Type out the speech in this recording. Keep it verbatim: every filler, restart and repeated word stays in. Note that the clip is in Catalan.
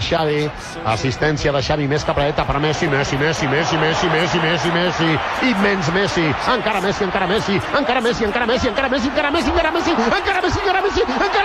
Xavi, assistència de Xavi més capradeta per Messi, Messi, Messi, Messi, Messi, Messi, Messi, Messi, immens Messi, encara Messi, encara Messi, encara Messi, encara Messi, encara Messi, encara Messi, encara Messi, encara Messi, encara Messi, encara